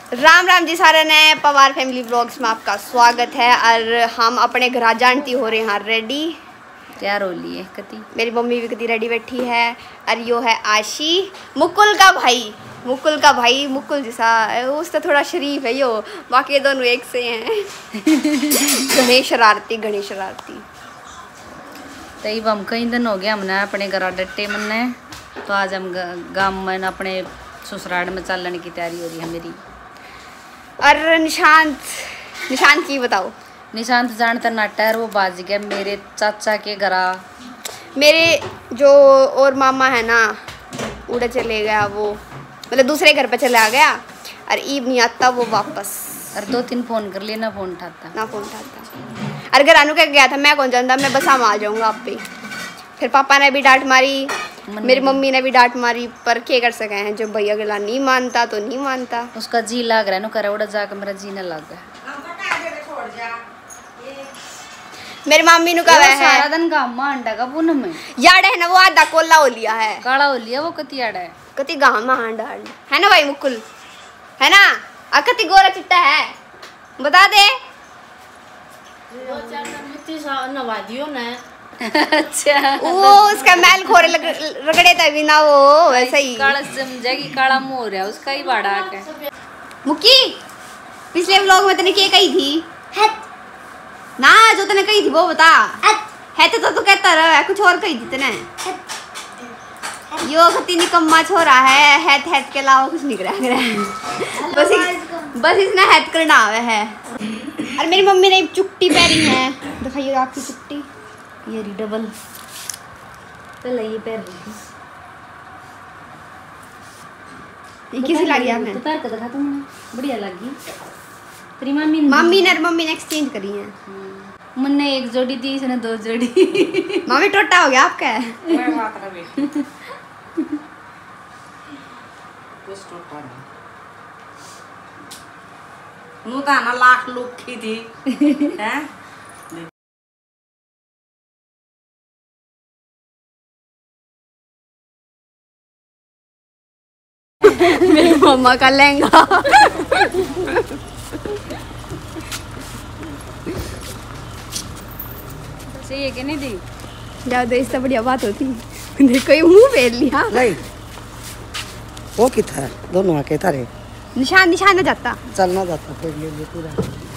राम राम जी सारे ने Pawar family blogs में आपका स्वागत है। और हम अपने घर जानती हो रहे हैं रेडी, तैयार हो लिए कति। मेरी मम्मी भी कति रेडी बैठी है। और यो है आशी, मुकुल का भाई। मुकुल जैसा उससे थोड़ा शरीफ है यो, बाकी दोनों एक से हैं। गणेश शरारती तब हम कई दिन हो गया हमने अपने घर डट्टे मन्ने, तो आज हम गांव में अपने ससुराल में चलने की तैयारी हो रही है मेरी। और निशांत की बताओ। निशांत जानता नाटर वो बाज गया मेरे चाचा के घर। मेरे जो और मामा है ना उड़े चले गया, वो मतलब दूसरे घर पे चला गया। और ईब नहीं आता वो वापस। और 2-3 फोन कर लिए ना फोन उठाता। और घर आनू कह गया था मैं कौन जानता, मैं बस हम आ जाऊंगा आप पे। फिर पापा ने भी डांट मारी, मेरी मम्मी ने भी डांट मारी, पर क्या कर सके हैं। जब भैया गला नहीं मानता तो नहीं मानता। उसका जी लाग रहा है ना, करे उड़ा जाकर मेरा जी न लग गया। मेरी मम्मी नु कहा है सारा दिन गांव में अंडा का पूनम में याड है ना, वो आधा कोल्ला हो लिया है, काला हो लिया वो कति याड है, कति गांव में हांडा है ना भाई मुकुल, है ना। आ कति गोरा चिट्टा है बता दे। अच्छा वो उसका मैल खोरे रगड़े तभी ना वो वैसा ही काला समझेगी, काला मुंह रहा उसका ही बाड़ा के। मुक्की पिछले व्लॉग में तने क्या कही थी ना, जो तने कही थी वो बता। है तो तू कहता रहा, कुछ और कही थी तने। यो खती निकम्मा छोरा है, हैत के अलावा कुछ नहीं करा। बस इसने हैत करना है। और मेरी मम्मी ने चुट्टी पहनी है, दिखाइए आपकी चुट्टी, ये डबल पहले ये पैर रही ये किसी लगी आपने तो पैर का दिखा तुमने, बढ़िया लगी। तेरी मम्मी ने एक्सचेंज करी है। मैंने 1 जोड़ी दी, इसने 2 जोड़ी। मम्मी टोटा हो गया आपका। ना लाख लुखी थी हैं। मेरी मम्मा का लहंगा। सही है कि नहीं दी? ज्यादा इससे बढ़िया बात होती। देखो ये मुंह फेर लिया। नहीं वो कितना दोनों आके थारे निशान न जाता, चलना जाता फिर ये पूरा।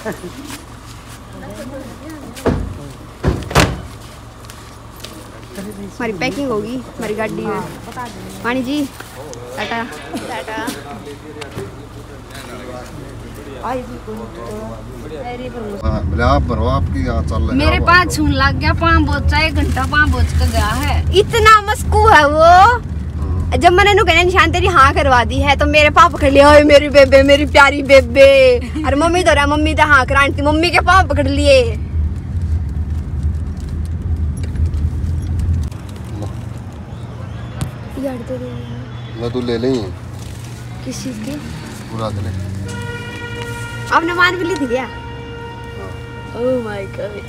हमारी पैकिंग होगी हमारी गाड़ी में। पानी जी टाटा। मेरे पास छून लग गया, 5 बोचा 1 घंटा 5 बोच का गया है। इतना मस्कू है वो। जब मैंने कहना निशान तेरी हाँ करवा दी है, तो मेरे पाँव पकड़ लिया, ओए मेरी बेबे, मेरी प्यारी बेबे। और मम्मी तो मम्मी तो हाँ करांटी, मम्मी के पाँव पकड़ लिए। मैं तू ले लें किस चीज की? पूरा दे ले। आपने मान भी ली थी क्या? Oh my God.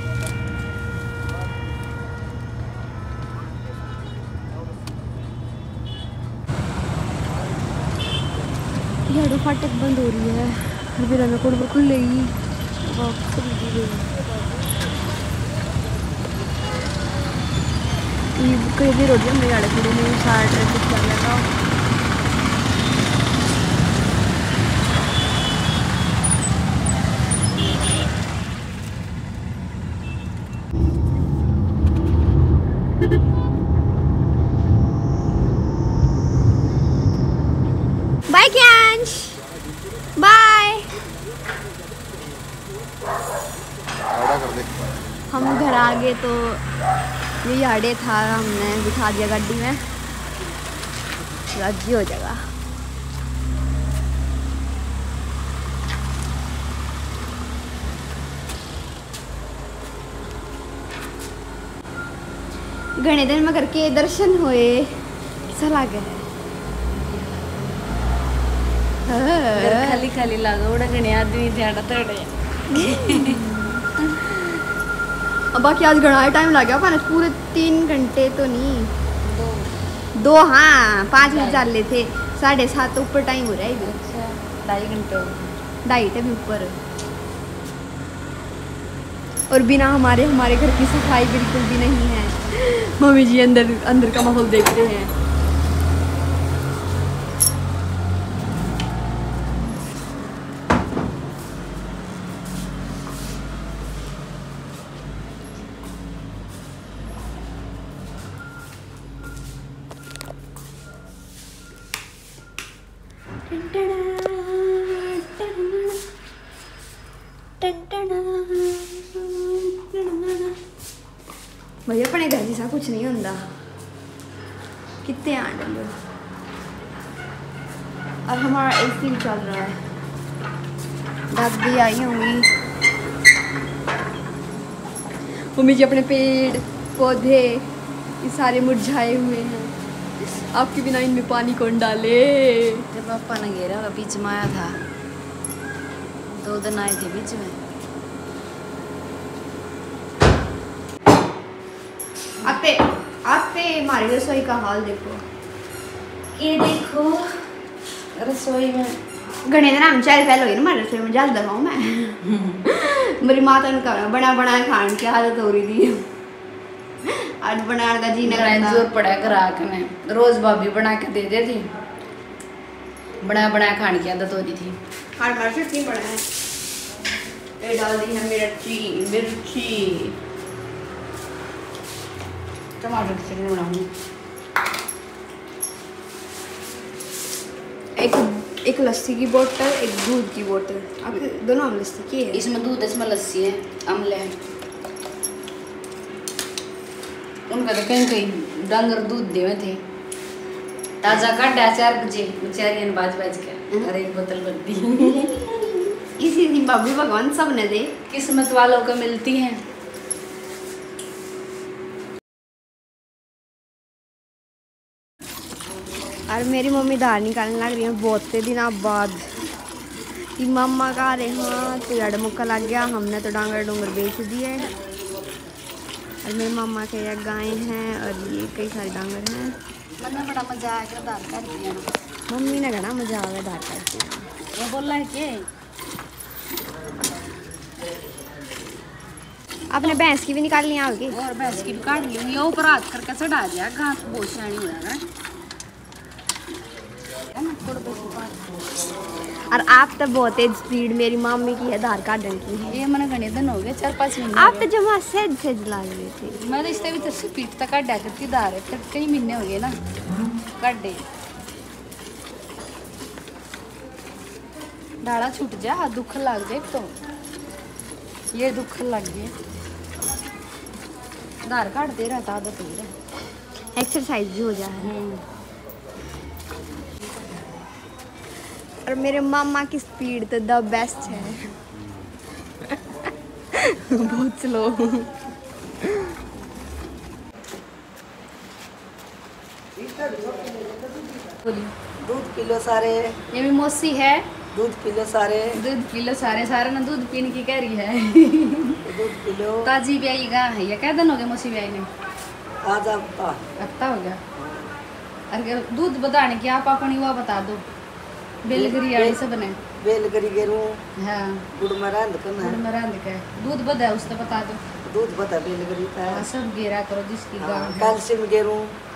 यार फाटक बंद हो रही है, अभी रना कोड पर खुलेगी। ये कई देर हो गई मेरे आड़े खड़े में, सारा ट्रैफिक लग गया। Bye Kyansh, bye. हम घर आ गए तो ये यार्डे था, हमने बिठा दिया गाड़ी में, राजी हो जाएगा। घने दिन में करके दर्शन हुए, चला गया। खाली खाली लगा उड़ा घने आदमी ध्यान तोड़े। अब बाकी आज घना टाइम लग गया, पूरे 3 घंटे तो नहीं, 2 हाँ 5 मिनट चल रहे थे, 7:30 ऊपर टाइम हो रहा है। 2.5 घंटे 2.5 भी ऊपर। और बिना हमारे घर की सफाई बिल्कुल भी नहीं है। मम्मी जी अंदर का माहौल देखते हैं। भैया अपने घर जैसा कुछ नहीं होता। कितने आनंद। और हमारा एसी भी चल रहा है। दादी आई होंगी। मम्मी जी अपने पेड़ पौधे ये सारे मुरझाए हुए हैं। आपके बिना इनमें पानी कौन डाले। जब पापा ने घेरा होगा बीच में आया था, 2 दिन आए थे बीच में। आते हमारी रसोई का हाल देखो। ये देखो रसोई में घने दिन हम चाय फैल हो गई ना हमारी रसोई में। जल दबाऊँ मैं। मेरी माता ने कहा बना खाने की हालत हो रही थी। आज बनाने का जी नहीं जोर पड़ा ग्राहक में। रोज भाभी बना के दे देती, बना खाने की आदत हो रही थी। आज हमारी चटनी बना है। ये डाल दी है मिर्ची टमाटर की चटनी बनाऊंगी। एक लस्सी की बोतल, एक दूध की बोतल। आपके दोनों हम लस्सी की है। इसमें दूध इसमें लस्सी है, अमले है। उनका तो कहीं डंगर दूध देवे थे। ताजा काटा 4 बजे बेचारी ने बाज के और एक बोतल भर दी। इसी दिन बाबू भगवान सब ने दे। किस्मत वालों को मिलती हैं। और मेरी मम्मी दाल निकालने लग रही है बहुत से दिनों बाद। कि मम्मा कह रहे हाँ तो जड़ मुक्का लग गया। हमने तो डांगर बेच दिए। और मेरे मामा के यहाँ गाय हैं और ये कई सारे डांगर हैं। मम्मी बड़ा मजा आया दाल काटती है। मम्मी ने घना मजा आ गया दाल काटती है। वो बोल रहा है कि आपने भैंस की भी निकालनी आओगी। और भैंस की भी काट ली। ये ऊपर हाथ करके चढ़ा दिया। घास बहुत शानी हो जाएगा। और आप तो बहुत तेज स्पीड मेरी मम्मी की है धार काटने की। ये मैंने घने दिन हो गए 4-5 महीने। आप तो जमा सेज ला रही थी। मैं रिश्ते भी तो स्पीड तक काटा करती धार है। फिर कई महीने हो गए ना काटे। डाला छूट जा, हाथ दुख लग जाए। तो ये दुख लग गए। धार काटते रहता आदत हो रहा। एक्सरसाइज भी हो जाए। और मेरे मामा की स्पीड तो द बेस्ट है। बहुत स्लो। दूध किलो सारे। ये भी मौसी है। दूध किलो सारे। दूध किलो सारे ना दूध पीने की कह रही है। दूध किलो ताजी ब्याई गा है। ये क्या दिन हो गया मौसी ब्याई में? आज हफ्ता हो गया। अरे दूध बताने की आप अपनी वो बता दो। बेलगरी आड़ी सब ने बेलगरी गेरू। हाँ गुड़ मरांद करना गुड़ मरांद का दूध बदा उससे बता दो। दूध बता बेलगरी था। सब गेरा करो जिसकी गांव है। कैल्शियम गेरू।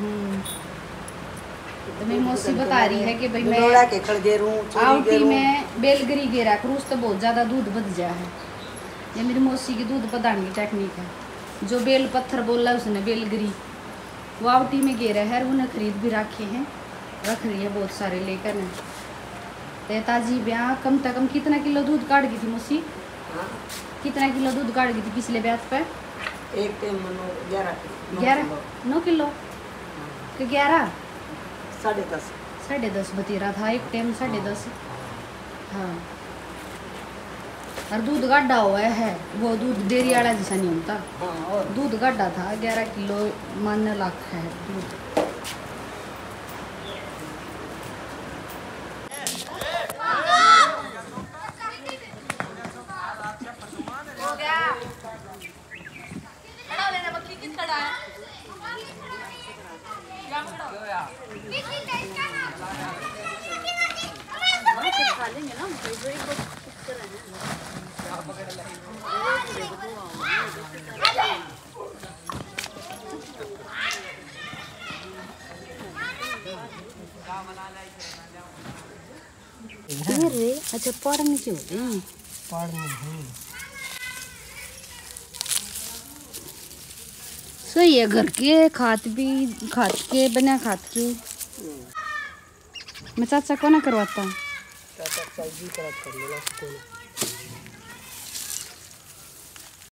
तो मेरी मौसी बता रही है कि भाई मैं लोड़ा के खड़ गेरू आउटी में बेलगरी गेरा करूँ उससे बहुत ज़्यादा दूध बद जा है। ये मेरी मौसी की दूध बदाने की टेक्निक है। जो बेल पत्थर बोला उसने बेलगरी वो आउटी में गेरा है। उन्हें खरीद भी रखे हैं, रख रही है बहुत सारे लेकर। ताजी ब्याह कम से कम कितना किलो दूध काट गई थी मौसी? कितना किलो दूध काट गई थी पिछले ब्याह पे? एक टाइम 9 किलो कि 11? 10.5 10.5 बतेरा था एक टाइम 10.5। हाँ और दूध गाढ़ा हुआ है। वो दूध डेयरी वाला जैसा नहीं होता। और दूध गाढ़ा था 11 किलो मानने लाख है दूध। खा लेंगे ना रे। अच्छा पहाड़ नीचे होते हैं। पहाड़ में है। सही है, घर के खाद के बना खाद के। मैं चाचा को ना करवाता। चाचा जी कर लेना